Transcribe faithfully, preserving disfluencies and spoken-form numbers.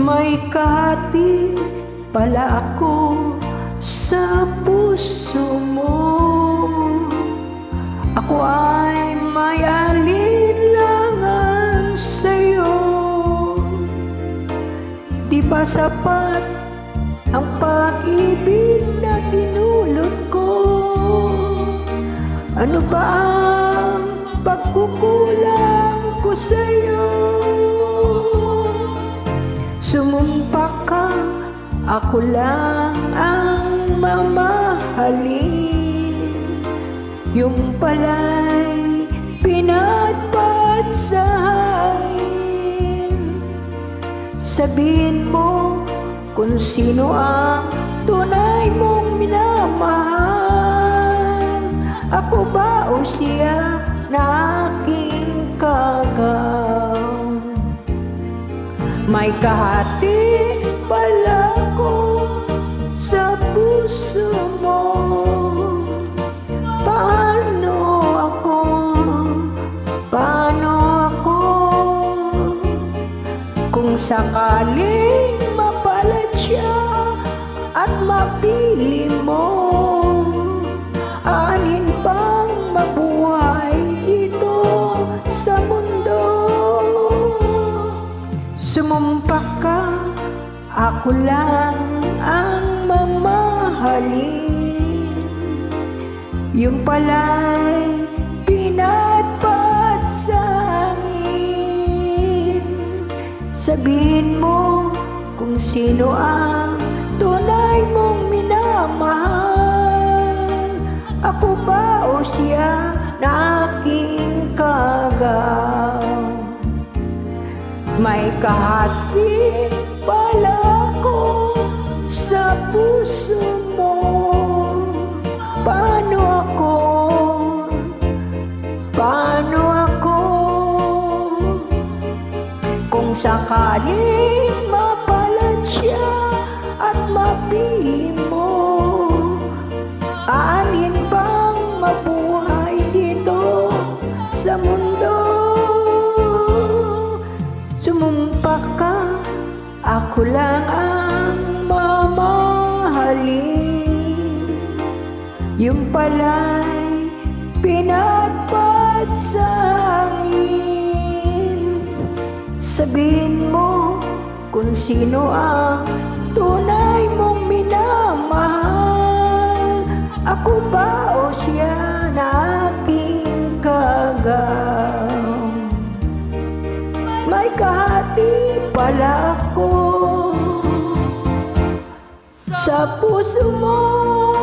May kahati pala ako sa puso mo. Ako ay may alinlangan sa'yo. Di ba sapat ang pag-ibig na dinulot ko? Ano ba ang pagkukulang ko sa'yo? Sumumpa ka, ako lang ang mamahalin. Yung pala'y pinatpat sa hangin. Sabihin mo kung sino ang tunay mong minamahal. Ako ba o siya na aking kagaw? May kahati pala ko sa puso mo. Paano ako? Paano ako? Kung sakaling mapalad siya at mapili mo, alin bang mabuhay dito sa mundo? Sumumpa ka, ako lang ang mamahalin. Yung pala'y pinatpat sa hangin. Sabihin mo kung sino ang tunay mong minamahal. Ako ba o siya na aking kagaw? May kahati pala ko sa puso mo. Paano ako? Paano ako? Kung sakaling mapalad siya at mapili mo, alin bang mabuhay dito sa mundo? Sumumpa ka, ako lang ang mamahalin. Yung pala'y pinatpat sa hangin. Sabihin mo kung sino ang tunay mong minamahal. Ako ba o siya na aking kagaw? May kahati pala ako sa puso mo.